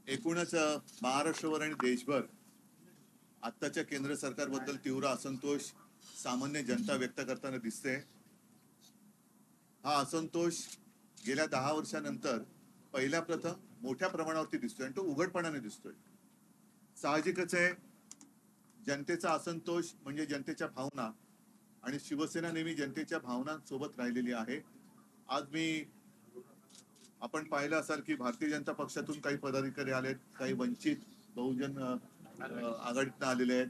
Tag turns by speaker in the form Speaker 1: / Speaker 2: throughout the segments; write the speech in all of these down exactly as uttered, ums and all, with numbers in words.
Speaker 1: एकूणच महाराष्ट्रभर आणि देशभर आत्ताच्या केंद्र सरकारबद्दल तीव्र असंतोष सामान्य जनता व्यक्त करताना दिसते. हा असंतोष गेल्या दहा वर्षानंतर पहिल्या प्रथम मोठ्या प्रमाणावरती दिसतोय आणि तो उघडपणाने दिसतोय. साहजिकच आहे, जनतेचा असंतोष म्हणजे जनतेच्या भावना, आणि शिवसेना नेहमी जनतेच्या भावनांसोबत राहिलेली आहे. आज मी आपण पाहिलं असाल की भारतीय जनता पक्षातून काही पदाधिकारी आलेत, काही वंचित बहुजन आघाडीतनं आलेले आहेत,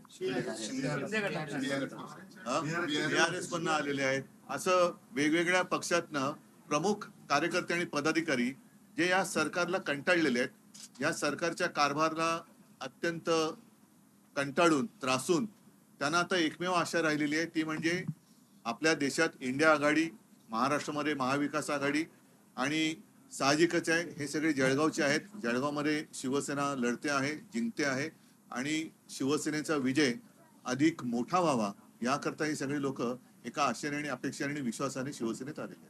Speaker 1: बीआरएस मधनं आलेले आहेत. असं वेगवेगळ्या पक्षातनं प्रमुख कार्यकर्ते आणि पदाधिकारी जे या सरकारला कंटाळलेले आहेत, या सरकारच्या कारभाराला अत्यंत कंटाळून त्रासून त्यांना आता एकमेव आशा राहिलेली आहे, ती म्हणजे आपल्या देशात इंडिया आघाडी, महाराष्ट्रामध्ये महाविकास आघाडी. आणि साहजिकच आहे, हे सगळे जळगावचे आहेत. जळगावमध्ये शिवसेना लढते आहे, जिंकते आहे, आणि शिवसेनेचा विजय अधिक मोठा व्हावा याकरता हे सगळे लोक एका आशेने आणि अपेक्षेने आणि विश्वासाने शिवसेनेत आलेले आहेत.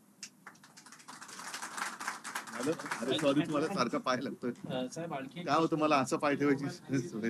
Speaker 1: अरे सॉरी, तुम्हाला सारखं पाय लागतोय
Speaker 2: साहेब. आणखी
Speaker 1: काय होतं, मला असं पाय ठेवायची.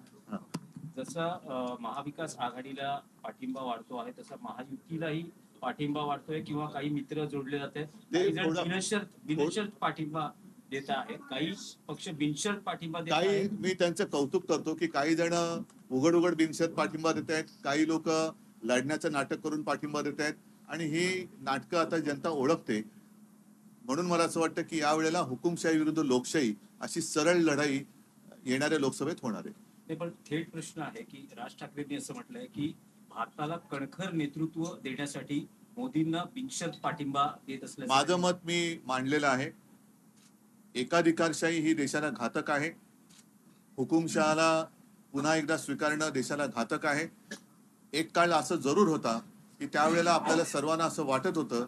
Speaker 2: जसं महाविकास आघाडीला पाठिंबा वाढतो आहे, तसा महायुतीलाही पाठिंबा वाढतोय किंवा काही मित्र जोडले जाते, बिनशर्त बिनशर्त पाठिंबा देत आहेत, काही पक्ष बिनशर्त पाठिंबा देत
Speaker 1: काही.
Speaker 2: आहेत.
Speaker 1: मी त्यांचं कौतुक करतो की काही जण उघड उघड बिनशर्त पाठिंबा देत आहेत, काही लोक लढण्याचं नाटक करून पाठिंबा देत आहेत, आणि ही नाटकं आता जनता ओळखते. म्हणून मला असं वाटतं की यावेळेला हुकुमशाही विरुद्ध लोकशाही अशी सरळ लढाई येणाऱ्या लोकसभेत होणार आहे.
Speaker 2: ते पण थेट प्रश्न आहे की राज ठाकरेंनी असं म्हटलंय की भारताला कणखर नेतृत्व देण्यासाठी मोदींना बिनशर्त पाठिंबा देत असल्याचं
Speaker 1: माझं मत मी मांडलेलं आहे. एकाधिकारशाही ही देशाला घातक आहे. हुकुमशहाला पुन्हा एकदा स्वीकारणं देशाला घातक आहे. एक काळ असं जरूर होता की त्यावेळेला आपल्याला सर्वांना असं वाटत होतं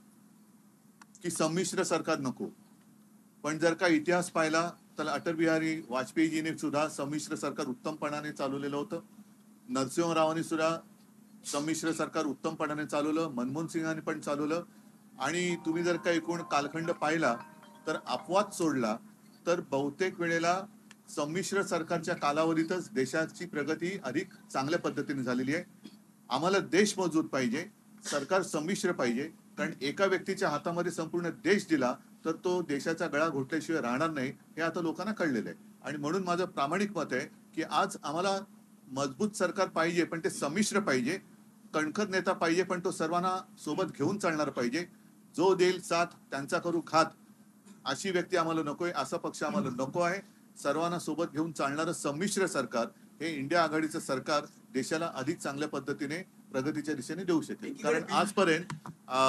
Speaker 1: की संमिश्र सरकार नको. पण जर का इतिहास पाहिला तर अटल बिहारी वाजपेयीजीने सुद्धा संमिश्र सरकार उत्तमपणाने चालवलेलं होतं. नरसिंहरावांनी सुद्धा संमिश्र सरकार उत्तमपणाने चालवलं, मनमोहन सिंहांनी पण चालवलं. आणि तुम्ही जर का एकूण कालखंड पाहिला तर अपवाद सोडला तर बहुतेक वेळेला संमिश्र सरकारच्या कालावधीतच देशाची प्रगती अधिक चांगल्या पद्धतीने झालेली आहे. आम्हाला देश मजबूत पाहिजे, सरकार संमिश्र पाहिजे, कारण एका व्यक्तीच्या हातामध्ये संपूर्ण देश दिला तर तो देशाचा गळा घोटल्याशिवाय राहणार नाही, हे आता लोकांना कळलेलं आहे. आणि म्हणून माझं प्रामाणिक मत आहे की आज आम्हाला मजबूत सरकार पाहिजे, पण ते संमिश्र पाहिजे. कणखर नेता पाहिजे, पण तो सर्वांना सोबत घेऊन चालणार पाहिजे. जो देईल साथ त्यांचा करू खात अशी व्यक्ती आम्हाला नकोय, असा पक्ष आम्हाला नको आहे. सर्वांना सोबत घेऊन चालणारं संमिश्र सरकार हे इंडिया आघाडीचं सरकार देशाला अधिक चांगल्या पद्धतीने प्रगतीच्या दिशेने देऊ शकेल. कारण आजपर्यंत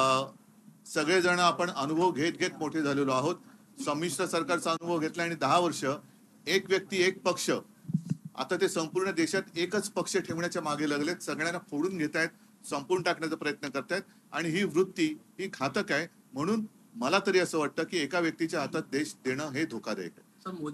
Speaker 1: सगळेजण आपण अनुभव घेत घेत मोठे झालेलो आहोत. संमिश्र सरकारचा अनुभव घेतला आणि दहा वर्ष एक व्यक्ती एक पक्ष, आता ते संपूर्ण देशात एकच पक्ष ठेवण्याच्या मागे लागलेत. सगळ्यांना फोडून घेत आहेत, संपून टाकण्याचा प्रयत्न करतायत, आणि ही वृत्ती ही घातक आहे. म्हणून मला तरी असं वाटतं की एका व्यक्तीच्या हातात देश देणं हे धोकादायक आहे.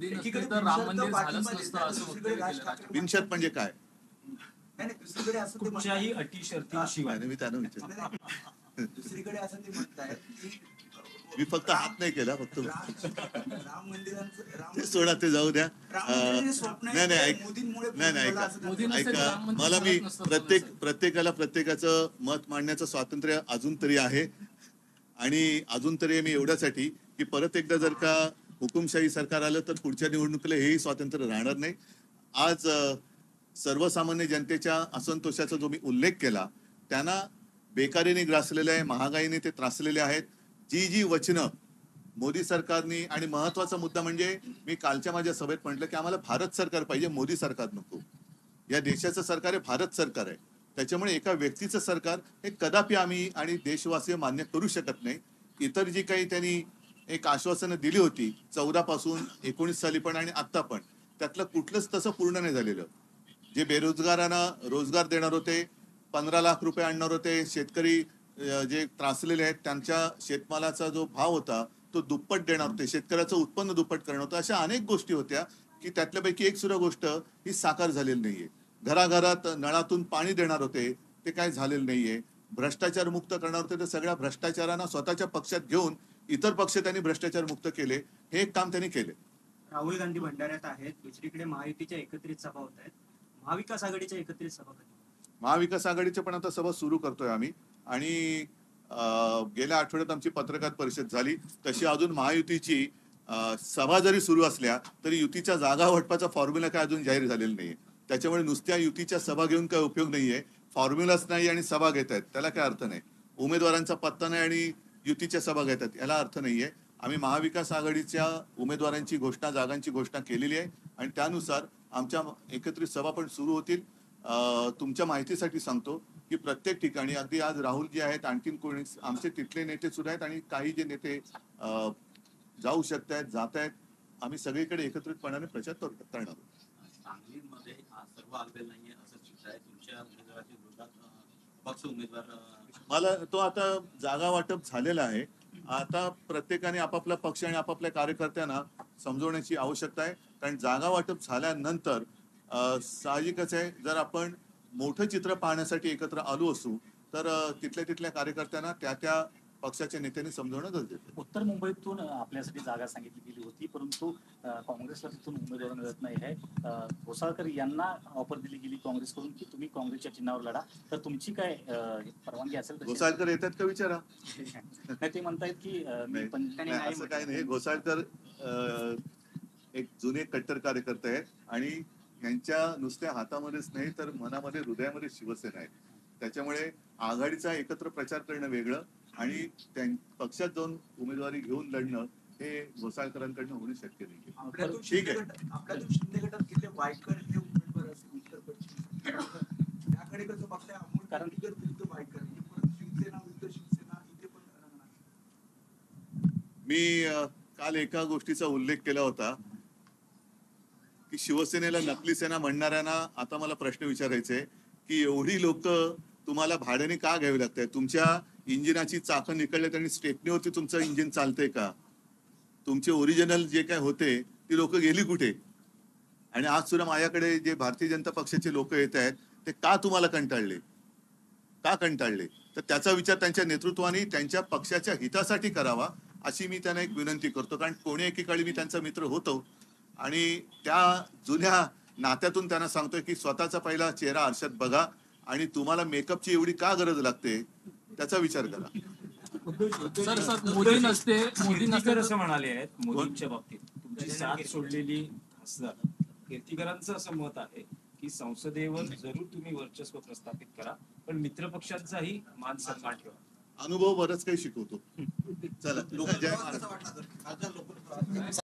Speaker 1: बिनशर्त म्हणजे काय?
Speaker 2: कुठच्याही अटी शर्तीशिवाय.
Speaker 1: मी त्यानं विचारलं.
Speaker 3: दुसरीकडे असं ते म्हणतायत की
Speaker 1: मी फक्त हात नाही केला, फक्त
Speaker 3: राम मंदिरांचं
Speaker 1: सोडा, ते जाऊ द्या. नाही नाही ऐक नाही नाही ऐका ऐका मला मी प्रत्येक प्रत्येकाला प्रत्येकाचं मत मांडण्याचं स्वातंत्र्य अजून तरी आहे. आणि अजून तरी मी एवढ्यासाठी की परत एकदा जर का हुकुमशाही सरकार आलं तर पुढच्या निवडणुकीला हेही स्वातंत्र्य राहणार नाही. आज सर्वसामान्य जनतेच्या असंतोषाचा जो मी उल्लेख केला, त्यांना बेकारीने ग्रासलेले आहे, महागाईने ते त्रासलेले आहेत. जी जी वचनं मोदी सरकारनी, आणि महत्वाचा मुद्दा म्हणजे मी कालच्या माझ्या सभेत म्हटलं की आम्हाला भारत सरकार पाहिजे, मोदी सरकार नको. या देशाचं सरकार आहे, भारत सरकार आहे. त्याच्यामुळे एका व्यक्तीचं सरकार हे कदापि आम्ही आणि देशवासी मान्य करू शकत नाही. इतर जी काही त्यांनी एक आश्वासनं दिली होती चौदा पासून एकोणीस साली पण आणि आत्ता पण, त्यातलं कुठलंच तसं पूर्ण नाही झालेलं. जे बेरोजगारांना रोजगार देणार होते, पंधरा लाख रुपये आणणार होते, शेतकरी जे त्रासलेले आहेत त्यांच्या शेतमालाचा जो भाव होता तो दुप्पट देणार होते, शेतकऱ्याचं उत्पन्न दुप्पट करणार होतं, अशा अनेक गोष्टी होत्या की त्यातल्यापैकी एक सुद्धा गोष्ट ही साकार झालेली नाहीये. घराघरात नळातून पाणी देणार होते, ते काय झालेलं नाहीये. भ्रष्टाचार मुक्त करणार होते, तर सगळ्या भ्रष्टाचारांना स्वतःच्या पक्षात घेऊन इतर पक्ष त्यांनी भ्रष्टाचार मुक्त केले, हे एक काम त्यांनी केले.
Speaker 4: राहुल गांधी भंडाऱ्यात आहेत, दुसरीकडे महायुतीच्या एकत्रित सभा होत आहेत. महाविकास आघाडीच्या एकत्रित सभा कधी?
Speaker 1: महाविकास आघाडीचे पण आता सभा सुरू करतोय आम्ही आणि अं, गेल्या आठवड्यात आमची पत्रकार परिषद झाली. तशी अजून महायुतीची अं, सभा जरी सुरू असल्या तरी युतीच्या जागा वाटपाचा फॉर्म्युला काय अजून जाहीर झालेला नाहीये. त्याच्यामुळे नुसत्या युतीच्या सभा घेऊन काय उपयोग नाहीये. फॉर्म्युलाच नाही आणि सभा घेत आहेत त्याला काय अर्थ नाही. उमेदवारांचा पत्ता नाही आणि युतीच्या सभा घेत आहेत याला अर्थ नाहीये. आम्ही महाविकास आघाडीच्या उमेदवारांची घोषणा, जागांची घोषणा केलेली आहे आणि त्यानुसार आमच्या एकत्रित सभा पण सुरू होतील. अं, तुमच्या माहितीसाठी सांगतो की प्रत्येक ठिकाणी अगदी आज राहुल जी आहेत, आणखीन कोणी आमचे तिथले नेते सुद्धा आहेत आणि काही जे नेते अं, जाऊ शकत आहेत, जात आहेत. आम्ही सगळीकडे एकत्रितपणाने प्रचार कर- करणार आहोत.
Speaker 5: सांगलीमध्ये हा सर्व आलेला नाहीये असं चित्र आहे. तुमच्या उमेदवाराच्या विरोधात अं, पक्ष उमेदवार अं,
Speaker 1: मला तो आता जागा वाटप झालेला आहे. आता प्रत्येकाने आपापला पक्ष आणि आपापल्या कार्यकर्त्यांना समजवण्याची आवश्यकता आहे. कारण जागा वाटप झाल्यानंतर अं, साहजिकच आहे, जर आपण मोठं चित्र पाहण्यासाठी एकत्र आलो असू तर अं, तिथल्या तिथल्या कार्यकर्त्यांना त्या त्या पक्षाच्या नेत्यांनी समजवणं गरजेचं आहे.
Speaker 6: उत्तर मुंबईतून अ, आपल्यासाठी जागा सांगितली गेली होती, परंतु अ, काँग्रेसला तिथून उमेदवार मिळत नाही आहे. अ, घोसाळकर यांना ऑफर दिली गेली काँग्रेसकडून की तुम्ही काँग्रेसच्या चिन्हावर लढा, तर तुमची काय अ, परवानगी असेल तशी?
Speaker 1: घोसाळकर येतात का विचारा.
Speaker 6: नाही, ते म्हणतायत की अ, मी
Speaker 1: नाही,
Speaker 6: पण
Speaker 1: नाही, असं काही नाही. घोसाळकर अं, एक जुने कट्टर कार्यकर्ते आहेत आणि यांच्या नुसत्या हातामध्येच नाही तर मनामध्ये, हृदयामध्ये शिवसेना आहे. त्याच्यामुळे आघाडीचा एकत्र प्रचार करणं वेगळं आणि त्यां- पक्षात जाऊन उमेदवारी घेऊन लढणं हे घोसाळकरांकडनं होणं शक्य नाही.
Speaker 3: आपल्यातून
Speaker 1: ठीक
Speaker 3: शिंदे
Speaker 1: आहे.
Speaker 3: गट आपल्यातून शिंदे गटात गेले वायकर हे उमेदवार असतील उत्तर पश्चिम त्याकडे कसं बघताय? अमोल
Speaker 6: कारण-
Speaker 3: कांडीकर विरुद्ध वायकर हे परत शिवसेना विरुद्ध शिवसेना इथे पण रंगणार.
Speaker 1: मी अं, काल एका गोष्टीचा उल्लेख केला होता की शिवसेनेला नकली सेना म्हणणाऱ्यांना आता मला प्रश्न विचारायचे की एवढी लोक तुम्हाला भाड्याने का घ्यावी लागतात? तुमच्या इंजिनाची चाकं निकळल्यात आणि स्टेपनीवरती तुमचं इंजिन चालतंय का? तुमचे ओरिजिनल जे काय होते ती लोक गेली कुठे? आणि आज सुद्धा माझ्याकडे जे भारतीय जनता पक्षाचे लोक येत आहेत ते का तुम्हाला कंटाळले? का कंटाळले? तर त्याचा विचार त्यांच्या नेतृत्वाने त्यांच्या पक्षाच्या हितासाठी करावा अशी मी त्यांना एक विनंती करतो. कारण कोणी एकेकाळी मी त्यांचा मित्र होतो आणि त्या जुन्या नात्यातून त्यांना सांगतोय की स्वतःचा पहिला चेहरा आरशात बघा आणि तुम्हाला मेकअपची एवढी का गरज लागते त्याचा विचार करा.
Speaker 7: सर सर मोदी नसते मोदी
Speaker 2: कीर्तीकर
Speaker 7: नसते
Speaker 2: असं म्हणाले आहेत मोदींच्या बाबतीत तुमची साथ सोडलेली खासदार कीर्तीकरांचं असं मत आहे की संसदेवर जरूर तुम्ही वर्चस्व प्रस्थापित करा पण मित्रपक्षांचाही मान सन्मान ठेवा.
Speaker 1: अनुभव बरंच काही शिकवतो. चला, जय महाराष्ट्र.
Speaker 3: असं वाटलं तर खासदार लोक